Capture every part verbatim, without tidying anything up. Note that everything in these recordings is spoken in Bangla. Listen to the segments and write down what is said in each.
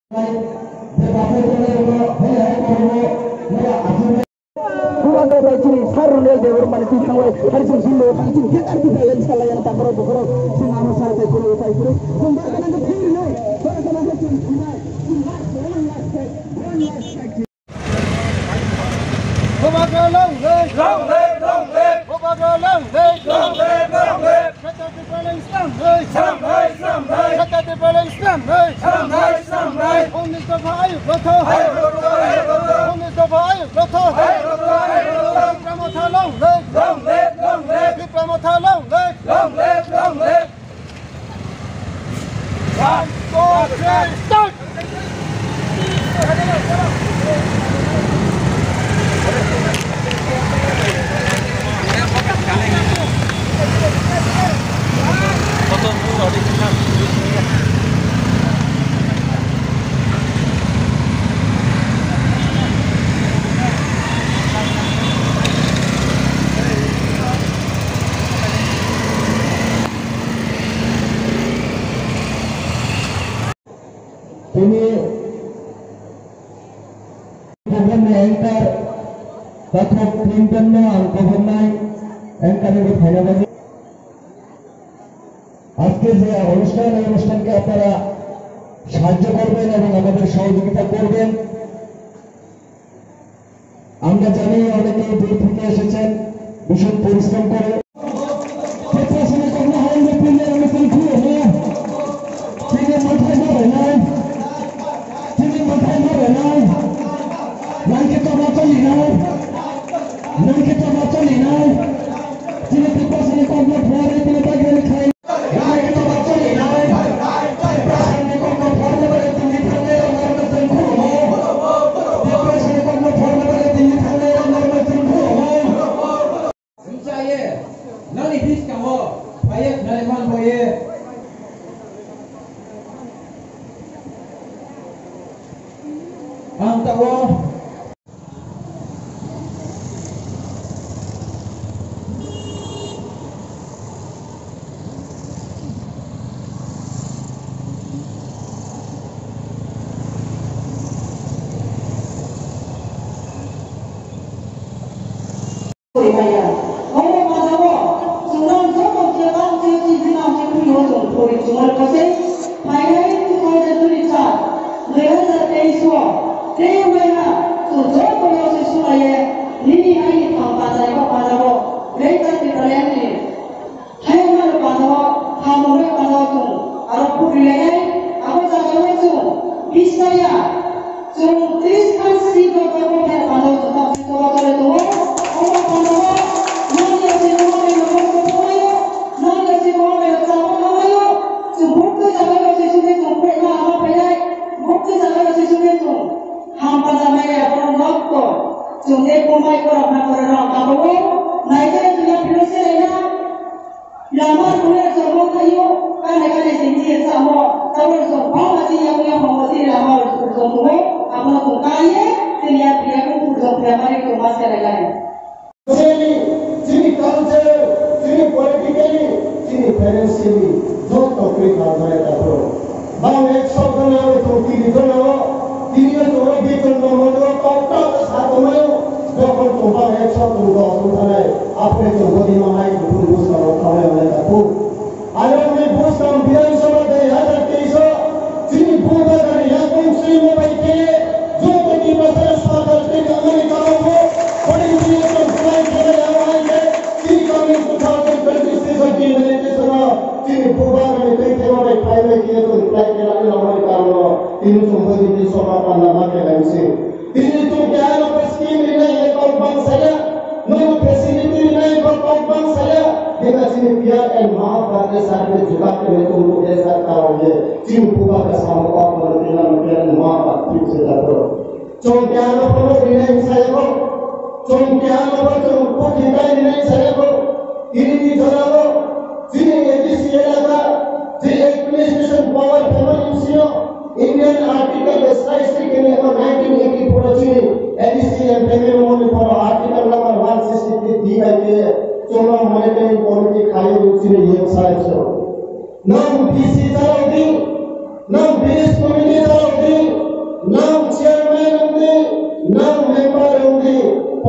Ini government anchor तथा क्लिंटन में government anchor में बिठाया गया। आज के जो अनुष्ठान है अनुष्ठान के अपना साहाଯ୍য করবেন এবং আমাদের সহযোগিতা করবেন। আমরা জানি অনেকে দূর থেকে এসেছেন ভীষণ পরিশ্রম করে। Indian article statistic in nineteen eighty-four A D C and Payment for article number one sixty-three है चलो monetary policy खाली रूप से ये साइड से नाम B C चलाओ दी नाम B S committee चलाओ दी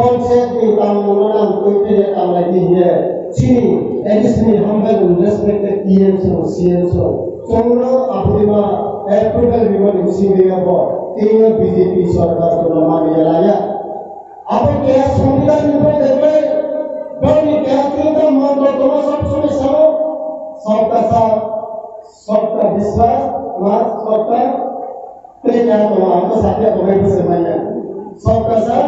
Konsep ni tang mengenang kuiti tang lagi dia. Sini, edisini humble and respected T M so C M so. Semua apa lima approval lima di sini apa? Tiga B J P सरकार को nama dia layak. Apa क्या संविधान में देखले? बड़ी क्या चिंता मन तो तुम सब सुने सब सबका साथ सबका विश्वास मार सबका तेरे तो हमको साथी को भी समझना सबका साथ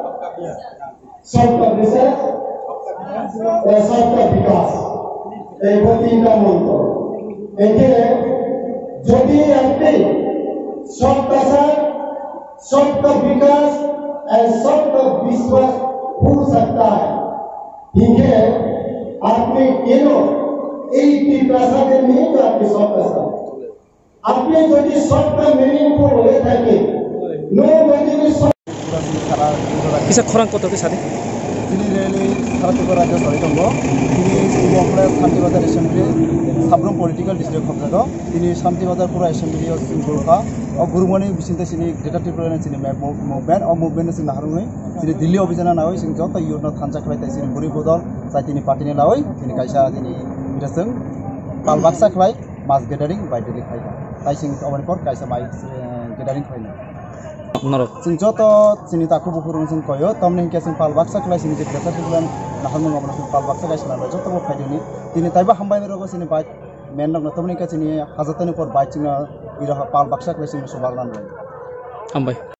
सबका विश्वास और सबका विकास एक वो तीन का मंत्र एक है जो भी आपके सबका साथ सबका विकास और सबका विश्वास हो सकता है इनके आपने केनो eighty percent नहीं तो आपके सबका साथ आपने जो भी सबका मीनिंगफुल हो থাকে नो बडी भी किसा खरां कत के साथे তিনি রেলি ভারতীয় রাজ্য জড়িত তিনি পূর্ববাংলার Shantibazar assembly Sabroom political district হবজাগ তিনি শান্তিবাজার পুরা এসেম্বলি গুরুখা ও গুরুমণি বিচিন্তে চিনি গ্রেটার ত্রিপুরা চিনি মুভমেন্ট ও মুভমেন্ট চিনি নাহারুই চিনি দিল্লি অভিযান নাওই চিনি যত ইউনো থানজা খাই তাই চিনি বুড়ি বদল যাই তিনি পার্টিনি লাওই তিনি কাইসা তিনি বিরাসং পালবাক্সা খাই মাস গেদারিং বাইদেলি খাই তাই চিনি অবনি পর কাইসা মাই গেদারিং খাইনি আপনারা जों जत जोंनि दाखु बुहुरुं जों कयो तमने के जों पालबाक्सा खलाय जोंनि जे ग्रेटार त्रिपुरा नाहारमों गामना जों पालबाक्सा गायसना जत बो फायदोनि दिनै ताइबा हामबायनो रगो जोंनि बाइक मेन नगना तमने के जोंनि हाजारतनि पर बाइक जोंना इरा पालबाक्सा खलाय जों सबारनान हामबाय।